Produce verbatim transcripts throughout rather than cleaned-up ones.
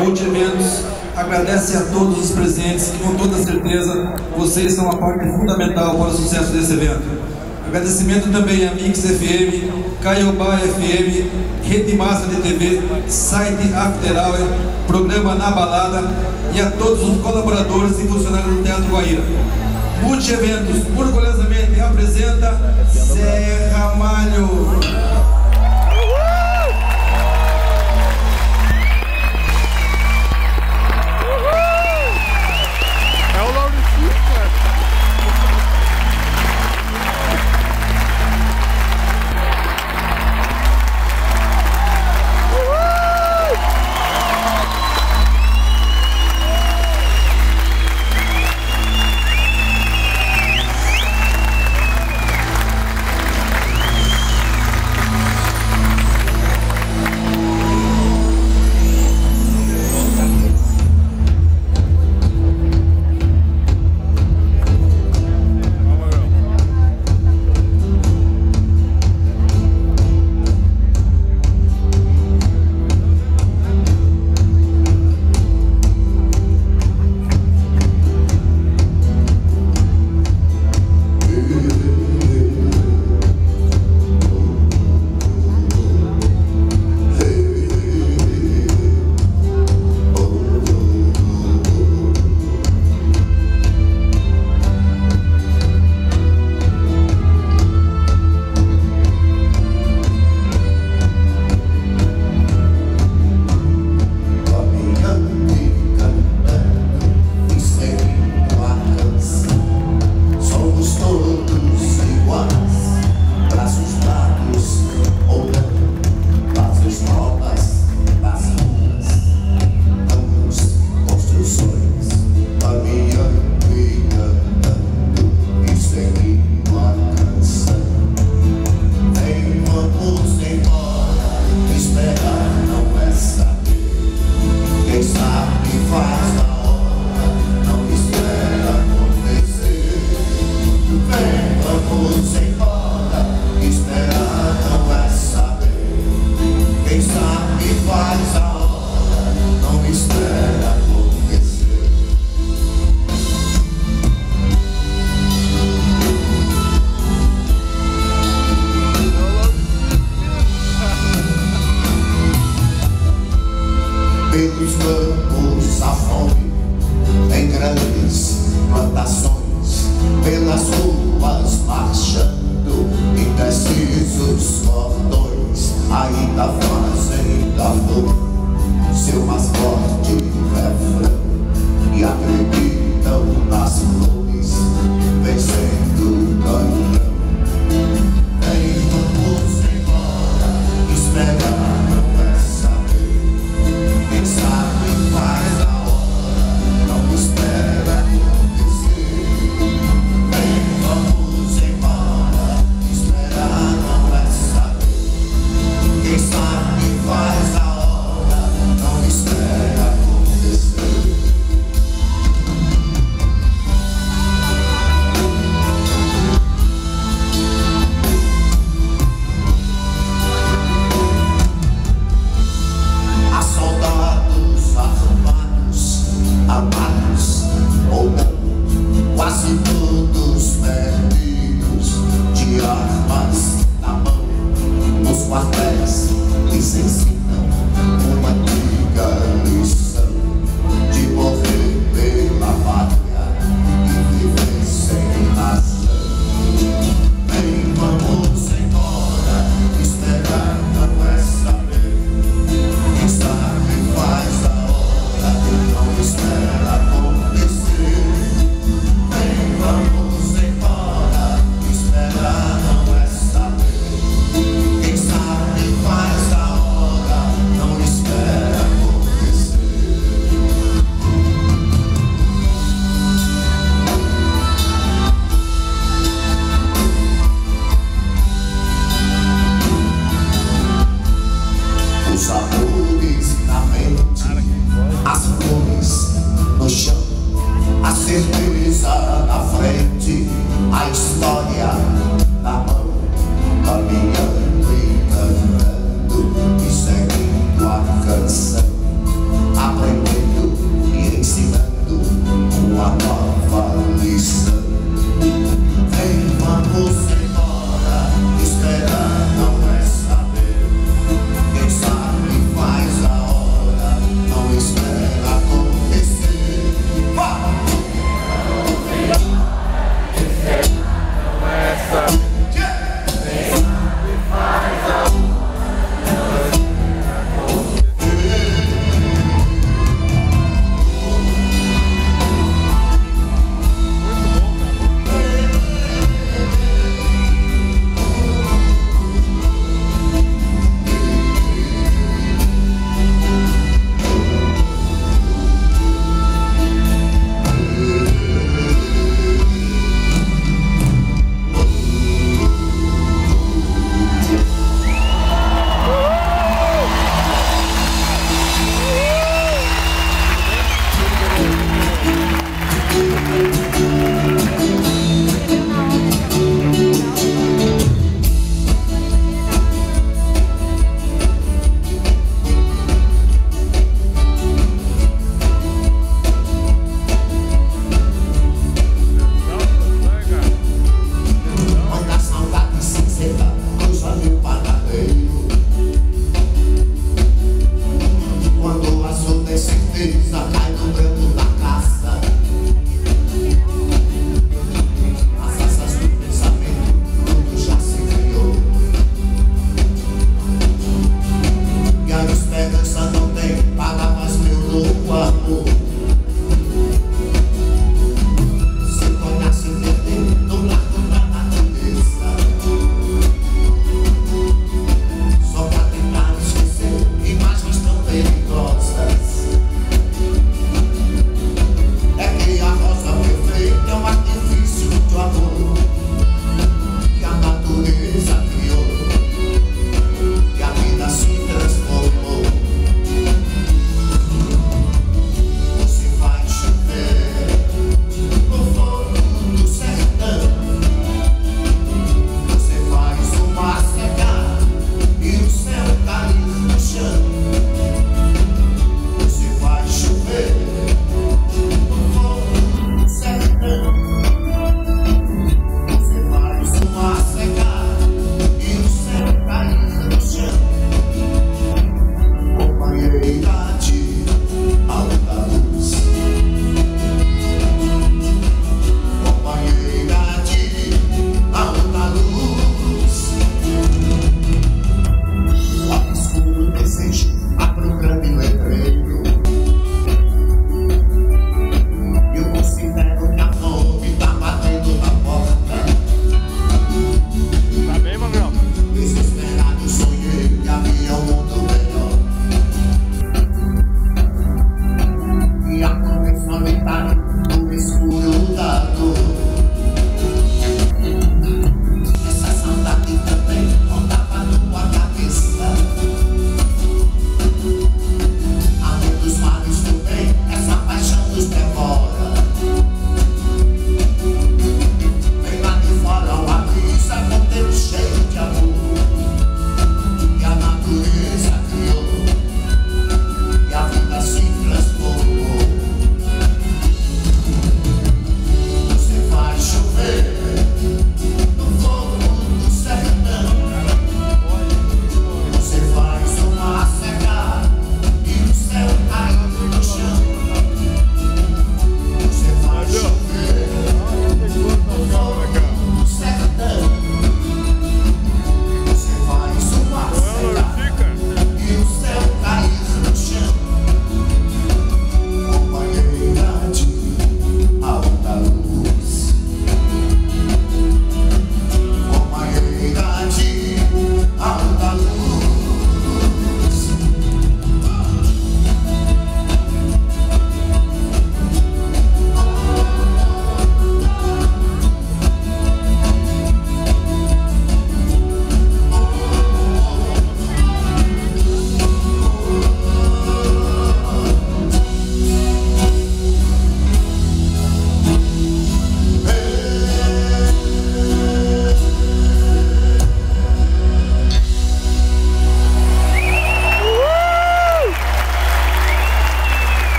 Multieventos agradece a todos os presentes, que com toda certeza vocês são a parte fundamental para o sucesso desse evento. Agradecimento também a Mix F M, Caiobá F M, Rede Massa de T V, site After Hour, programa Na Balada e a todos os colaboradores e funcionários do Teatro Guaíra. Multieventos orgulhosamente apresenta Zé Ramalho. Pelos campos a fome, em grandes plantações, pelas ruas marchando, indecisos cordões, ainda fazem da dor seu mais forte refrão e acreditam nas flores, vencendo o canhão. Vem, vamos embora, esperar não é saber. Quem sabe faz a hora, não espera acontecer. Vem, vamos embora, esperar não é saber. Quem sabe faz a hora, não espera acontecer. Há soldados armados, amados ou não, quase todos perdidos, de armas na mão. Nos quartéis lhes ensinam uma antiga lição de morrer pela pátria e viver sem nação. Vem, vamos embora, esperar não é saber. Quem sabe faz a hora, não espera.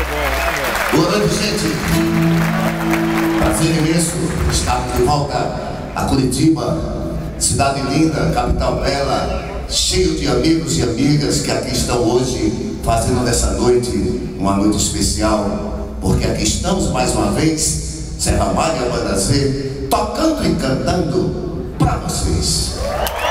Boa noite, gente. Prazer imenso estar de volta a Curitiba, cidade linda, capital bela, cheio de amigos e amigas que aqui estão hoje fazendo dessa noite uma noite especial, porque aqui estamos mais uma vez, Serra Mágia Banda Z, tocando e cantando para vocês.